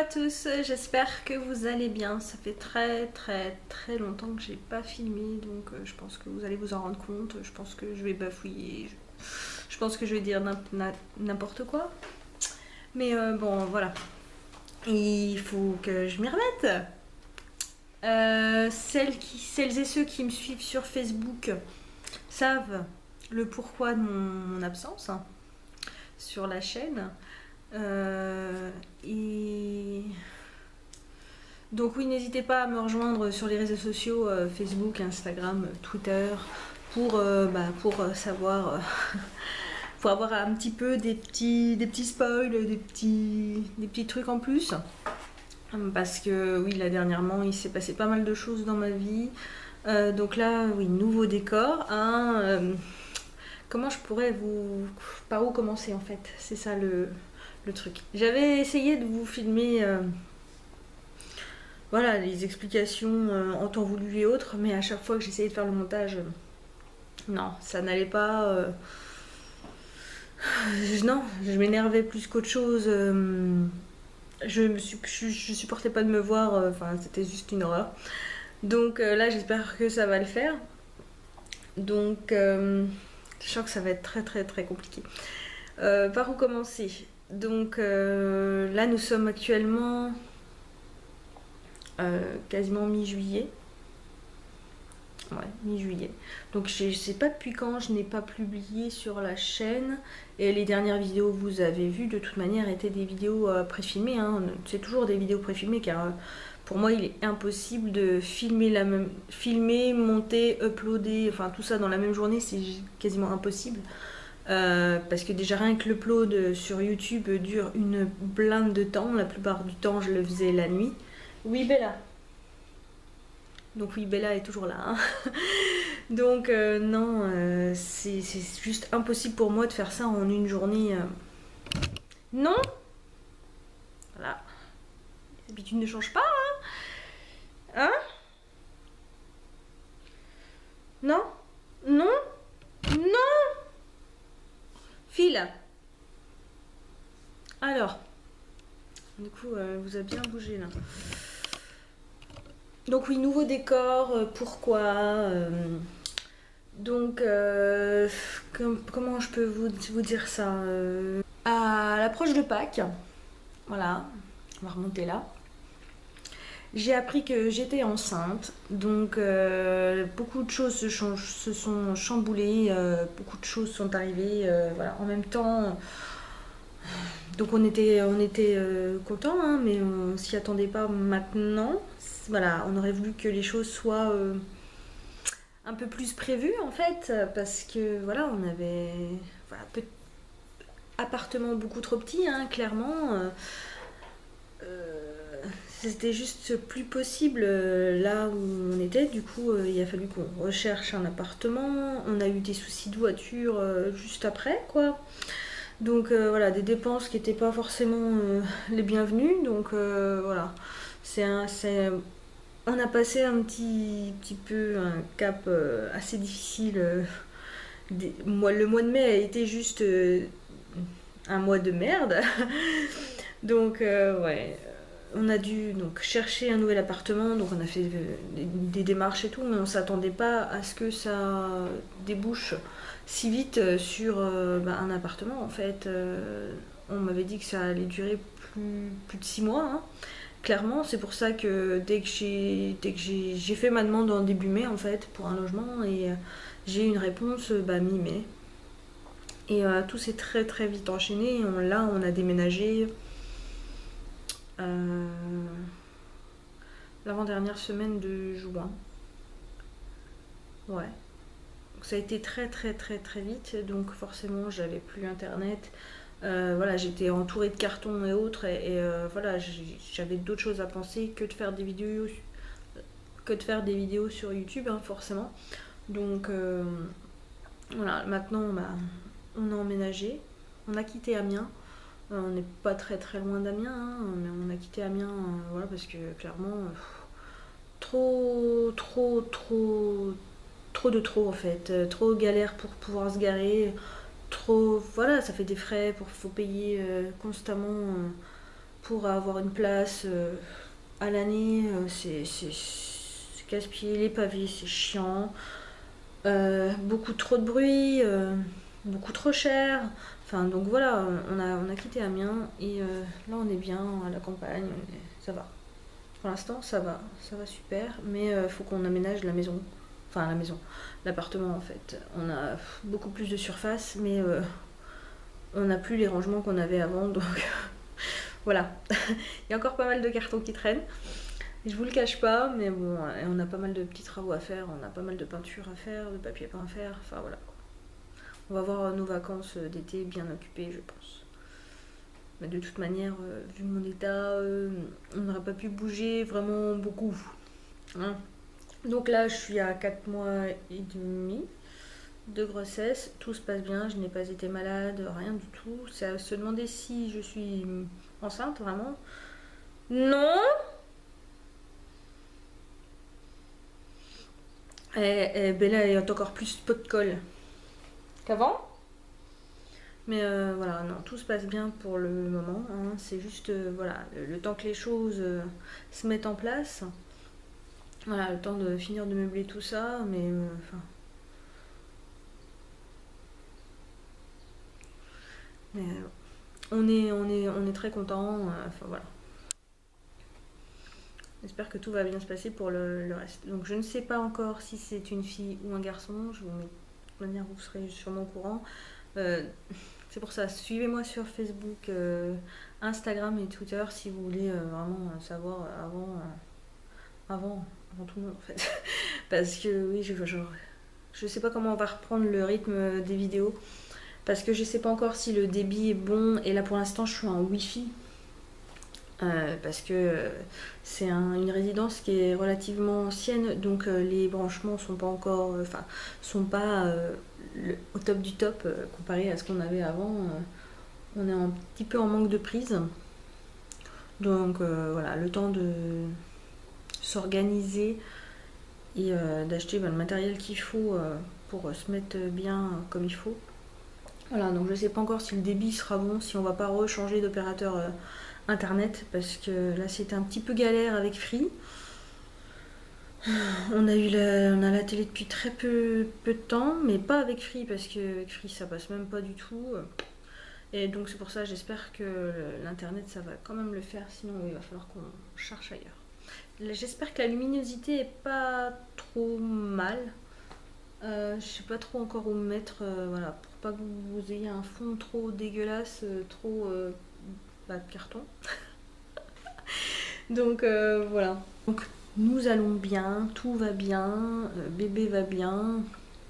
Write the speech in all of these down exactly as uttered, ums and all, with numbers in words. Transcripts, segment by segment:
tous, j'espère que vous allez bien. Ça fait très très très longtemps que j'ai pas filmé, donc euh, je pense que vous allez vous en rendre compte. Je pense que je vais bafouiller, je, je pense que je vais dire n'importe quoi. Mais euh, bon, voilà, il faut que je m'y remette. Euh, celles, qui, celles et ceux qui me suivent sur Facebook savent le pourquoi de mon, mon absence hein, sur la chaîne. Euh, et donc oui, n'hésitez pas à me rejoindre sur les réseaux sociaux, euh, Facebook, Instagram, Twitter, pour, euh, bah, pour savoir, euh, pour avoir un petit peu des petits, des petits spoils, des petits, des petits trucs en plus. Parce que oui, là dernièrement, il s'est passé pas mal de choses dans ma vie. Euh, donc là, oui, nouveau décor. Hein, euh, comment je pourrais vous... Par où commencer en fait? C'est ça le, le truc. J'avais essayé de vous filmer... Euh, Voilà, les explications euh, en temps voulu et autres, mais à chaque fois que j'essayais de faire le montage, euh, non, ça n'allait pas. Euh, je, non, je m'énervais plus qu'autre chose. Euh, je, me suis, je, je supportais pas de me voir, euh, enfin, c'était juste une horreur. Donc euh, là, j'espère que ça va le faire. Donc, euh, je sens que ça va être très très très compliqué. Euh, par où commencer? Donc euh, là, nous sommes actuellement euh, quasiment mi-juillet. Ouais, mi-juillet. Donc je sais pas depuis quand je n'ai pas publié sur la chaîne. Et les dernières vidéos que vous avez vues, de toute manière, étaient des vidéos euh, préfilmées. Hein. C'est toujours des vidéos préfilmées car euh, pour moi, il est impossible de filmer, la même, filmer, monter, uploader, enfin tout ça dans la même journée, c'est quasiment impossible. Euh, parce que déjà rien que l'upload sur YouTube dure une blinde de temps. La plupart du temps, je le faisais la nuit. Oui, Bella. Donc oui, Bella est toujours là. Hein. Donc euh, non, euh, c'est juste impossible pour moi de faire ça en une journée. Euh... Non. Voilà. Les habitudes ne changent pas. Hein, hein. Non. Non. Non. File. Alors. Du coup, euh, vous a bien bougé là. Donc oui, nouveau décor, euh, pourquoi euh, Donc, euh, com comment je peux vous, vous dire ça euh, À l'approche de Pâques, voilà, on va remonter là. J'ai appris que j'étais enceinte, donc euh, beaucoup de choses se, se sont chamboulées, euh, beaucoup de choses sont arrivées, euh, voilà, en même temps. Donc on était, on était euh, contents, hein, mais on s'y attendait pas maintenant. Voilà, on aurait voulu que les choses soient euh, un peu plus prévues en fait, parce que voilà, on avait voilà, peu, appartement beaucoup trop petit, hein, clairement. Euh, euh, C'était juste plus possible euh, là où on était. Du coup, euh, il a fallu qu'on recherche un appartement. On a eu des soucis de voiture euh, juste après, quoi. Donc euh, voilà, des dépenses qui n'étaient pas forcément euh, les bienvenues. Donc euh, voilà, c'est un, c'est, on a passé un petit, petit peu un cap euh, assez difficile. Euh, des, moi, le mois de mai a été juste euh, un mois de merde. Donc euh, ouais, on a dû donc chercher un nouvel appartement. Donc on a fait euh, des, des démarches et tout, mais on s'attendait pas à ce que ça débouche si vite sur euh, bah, un appartement en fait. Euh, on m'avait dit que ça allait durer plus, plus de six mois. Hein. Clairement, c'est pour ça que dès que j'ai dès que j'ai fait ma demande en début mai en fait pour un logement et euh, j'ai eu une réponse bah, mi-mai. Et euh, tout s'est très très vite enchaîné. On, là, on a déménagé euh, l'avant-dernière semaine de juin. Ouais. Donc ça a été très très très très vite. Donc forcément, j'avais plus internet. Euh, voilà, j'étais entourée de cartons et autres. Et, et euh, voilà, j'avais d'autres choses à penser que de faire des vidéos, que de faire des vidéos sur YouTube, hein, forcément. Donc euh, voilà, maintenant, bah, on a emménagé. On a quitté Amiens. On n'est pas très très loin d'Amiens, hein, mais on a quitté Amiens euh, voilà, parce que clairement, euh, trop, trop, trop, trop de trop en fait. Euh, trop galère pour pouvoir se garer. Trop, voilà, ça fait des frais, pour faut payer euh, constamment. Euh, pour avoir une place euh, à l'année, euh, c'est casse-pied, les pavés c'est chiant, euh, beaucoup trop de bruit, euh, beaucoup trop cher. Enfin donc voilà, on a, on a quitté Amiens et euh, là on est bien à la campagne, on est- ça va. Pour l'instant ça va, ça va super, mais il euh, faut qu'on aménage la maison. Enfin la maison, l'appartement en fait. On a beaucoup plus de surface, mais euh, on n'a plus les rangements qu'on avait avant, donc voilà. Il y a encore pas mal de cartons qui traînent. Je vous le cache pas, mais bon, on a pas mal de petits travaux à faire, on a pas mal de peinture à faire, de papier peint à faire, enfin voilà. On va avoir nos vacances d'été bien occupées, je pense. Mais de toute manière, euh, vu mon état, euh, on n'aurait pas pu bouger vraiment beaucoup. Hein. Donc là, je suis à quatre mois et demi de grossesse, tout se passe bien, je n'ai pas été malade, rien du tout. C'est à se demander si je suis enceinte, vraiment. Non. Et, et Bella est encore plus pot de colle qu'avant. Mais euh, voilà, non, tout se passe bien pour le moment. Hein. C'est juste, euh, voilà, le, le temps que les choses euh, se mettent en place. Voilà, le temps de finir de meubler tout ça. Mais euh, enfin. Mais euh, on est, on est, on est très content. Euh, enfin voilà. J'espère que tout va bien se passer pour le, le reste. Donc je ne sais pas encore si c'est une fille ou un garçon. Je vous mets, de toute manière, vous serez sûrement au courant. Euh, c'est pour ça, suivez-moi sur Facebook, euh, Instagram et Twitter si vous voulez euh, vraiment savoir avant, euh, avant, avant tout le monde en fait. Parce que oui, je, je, je sais pas comment on va reprendre le rythme des vidéos. Parce que je sais pas encore si le débit est bon. Et là pour l'instant, je suis en Wi-Fi. Euh, parce que c'est un, une résidence qui est relativement ancienne, donc euh, les branchements sont pas encore, enfin, euh, sont pas euh, le, au top du top euh, comparé à ce qu'on avait avant. Euh, on est un petit peu en manque de prise, donc euh, voilà, le temps de s'organiser et euh, d'acheter ben, le matériel qu'il faut euh, pour se mettre bien comme il faut. Voilà, donc je sais pas encore si le débit sera bon, si on va pas rechanger d'opérateur euh, internet, parce que là c'était un petit peu galère avec Free. On a eu la, on a la télé depuis très peu, peu de temps, mais pas avec Free, parce que avec Free ça passe même pas du tout. Et donc c'est pour ça, j'espère que l'internet ça va quand même le faire, sinon il va falloir qu'on cherche ailleurs. J'espère que la luminosité est pas trop mal. Euh, je sais pas trop encore où me mettre, euh, voilà, pour pas que vous, vous ayez un fond trop dégueulasse, euh, trop euh, bah, de carton. Donc euh, voilà. Donc nous allons bien, tout va bien, euh, bébé va bien.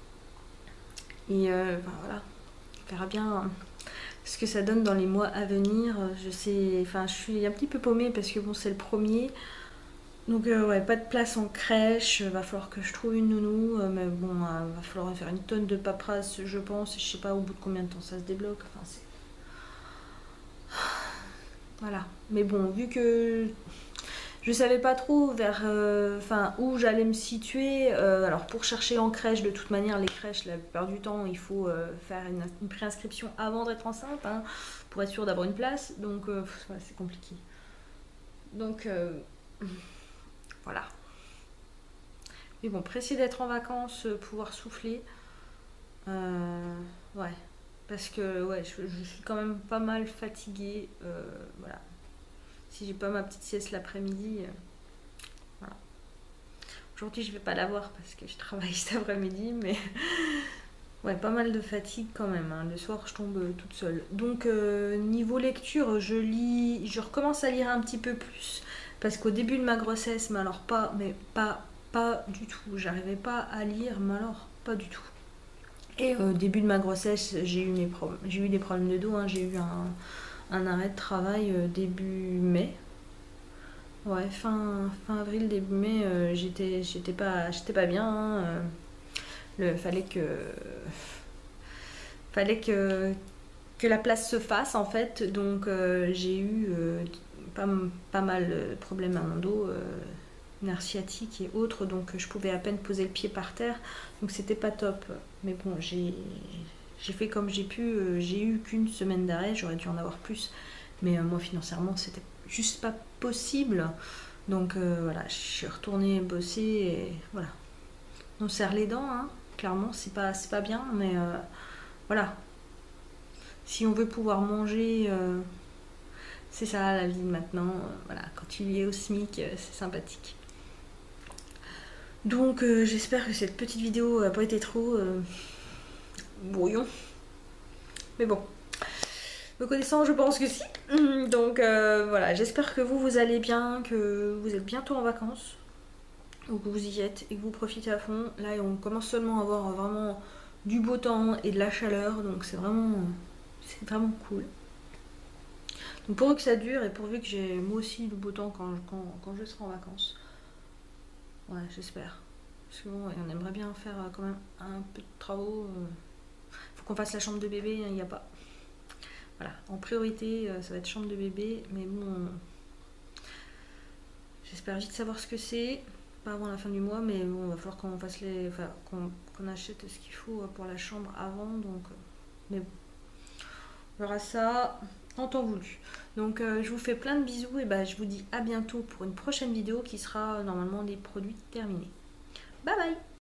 Et euh, bah, voilà, on verra bien ce que ça donne dans les mois à venir. Je sais, enfin je suis un petit peu paumée parce que bon c'est le premier. Donc euh, ouais, pas de place en crèche, va falloir que je trouve une nounou, euh, mais bon, euh, va falloir faire une tonne de paperasse, je pense, je sais pas au bout de combien de temps ça se débloque, enfin c'est... Voilà, mais bon, vu que je savais pas trop vers, euh, enfin, où j'allais me situer, euh, alors pour chercher en crèche, de toute manière, les crèches, la plupart du temps, il faut euh, faire une, une préinscription avant d'être enceinte, hein, pour être sûr d'avoir une place, donc euh, ouais, c'est compliqué. Donc euh, voilà. Mais bon, pressé d'être en vacances, euh, pouvoir souffler. Euh, ouais. Parce que ouais, je, je suis quand même pas mal fatiguée. Euh, voilà. Si j'ai pas ma petite sieste l'après-midi. Euh, voilà. Aujourd'hui, je vais pas l'avoir parce que je travaille cet après-midi, mais ouais, pas mal de fatigue quand même. Hein. Le soir, je tombe euh, toute seule. Donc, euh, niveau lecture, je lis. Je recommence à lire un petit peu plus. Parce qu'au début de ma grossesse, mais alors pas, mais pas, pas du tout. J'arrivais pas à lire, mais alors pas du tout. Et au début de ma grossesse, j'ai eu, mes pro- j'ai eu des problèmes de dos. Hein. J'ai eu un, un arrêt de travail euh, début mai. Ouais, fin, fin avril, début mai, euh, j'étais, j'étais pas, j'étais pas bien. Hein. Euh, le, fallait que, fallait que, que la place se fasse en fait. Donc euh, j'ai eu euh, pas, pas mal de problèmes à mon dos, euh, nerfs sciatiques et autres. Donc je pouvais à peine poser le pied par terre. Donc c'était pas top. Mais bon, j'ai, j'ai fait comme j'ai pu. Euh, j'ai eu qu'une semaine d'arrêt. J'aurais dû en avoir plus. Mais euh, moi financièrement, c'était juste pas possible. Donc euh, voilà, je suis retournée bosser et voilà. On serre les dents, hein. Clairement, c'est pas, c'est pas bien, mais euh, voilà. Si on veut pouvoir manger, euh, c'est ça la vie de maintenant. Euh, voilà, quand tu y es au SMIC, euh, c'est sympathique. Donc euh, j'espère que cette petite vidéo n'a pas été trop euh, brouillon. Mais bon, me connaissant, je pense que si. Donc euh, voilà, j'espère que vous, vous allez bien, que vous êtes bientôt en vacances, ou que vous y êtes et que vous profitez à fond. Là, on commence seulement à avoir vraiment du beau temps et de la chaleur, donc c'est vraiment, c'est vraiment cool. Donc pourvu que ça dure et pourvu que j'ai moi aussi du beau temps quand, quand, quand je serai en vacances. Ouais, j'espère. Parce que bon, on aimerait bien faire quand même un peu de travaux. Faut qu'on fasse la chambre de bébé, il n'y a pas. Voilà, en priorité, ça va être chambre de bébé, mais bon, j'espère vite savoir ce que c'est, pas avant la fin du mois, mais bon, il va falloir qu'on fasse les, enfin, qu'on qu'on achète ce qu'il faut pour la chambre avant, donc, mais bon, on verra ça en temps voulu. Donc, euh, je vous fais plein de bisous et bah, je vous dis à bientôt pour une prochaine vidéo qui sera normalement des produits terminés. Bye bye.